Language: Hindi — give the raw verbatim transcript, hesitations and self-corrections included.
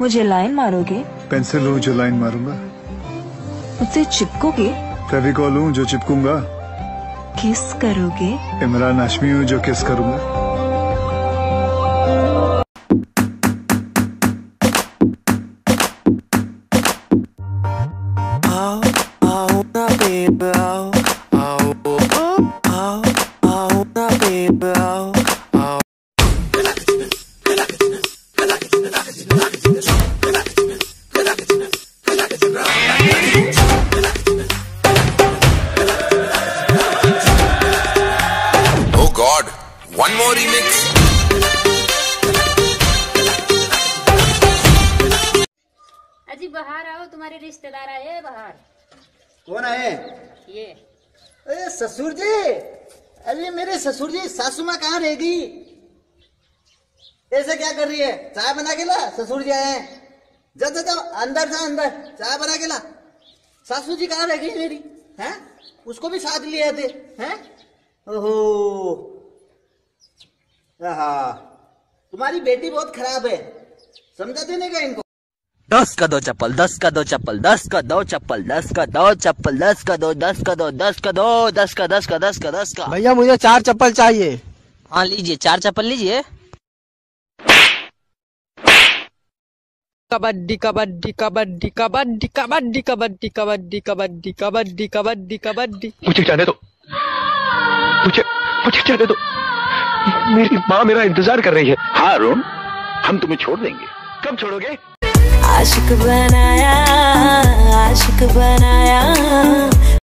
मुझे लाइन मारोगे? पेंसिल हूँ जो लाइन मारूंगा। मुझसे चिपकोगे? फेविकॉल हूँ जो चिपकूंगा। किस करोगे? इमरान हाशमी हूँ जो किस करूंगा। Oh God, one more remix. अजी बाहर आओ, तुम्हारे रिश्तेदार आए बाहर। कौन आए? ये अरे ससुर जी, अरे मेरे ससुर जी, सासू माँ कहाँ रहेगी? ऐसे क्या कर रही है? चाय बना के ला, ससुर जी आए हैं। जा जा जा अंदर जा, अंदर चाय बना के ला। सासू जी कहाँ रह गई मेरी? हैं? उसको भी साथ लिया थे, हैं? ओहो, हाँ, तुम्हारी बेटी बहुत खराब है, समझा देने का इनको। दस का दो चप्पल, दस का दो चप्पल, दस का दो चप्पल, दस का दो चप्पल, दस का दो, दस का दो, दस का दो, दस का, दस का, दस का, दस का। भैया मुझे चार चप्पल चाहिए। हाँ लीजिए, चार चप्पल लीजिए। कबड्डी कबड्डी कबड्डी कबड्डी कबड्डी कबड्डी कबड्डी कबड्डी कबड्डी कबड्डी कबड्डी। मुझे जाने दो, मुझे मुझे जाने दो, मेरी माँ मेरा इंतजार कर रही है। हाँ अरुण, हम तुम्हें छोड़ देंगे। कब छोड़ोगे? आशिक बनाया, आशिक बनाया।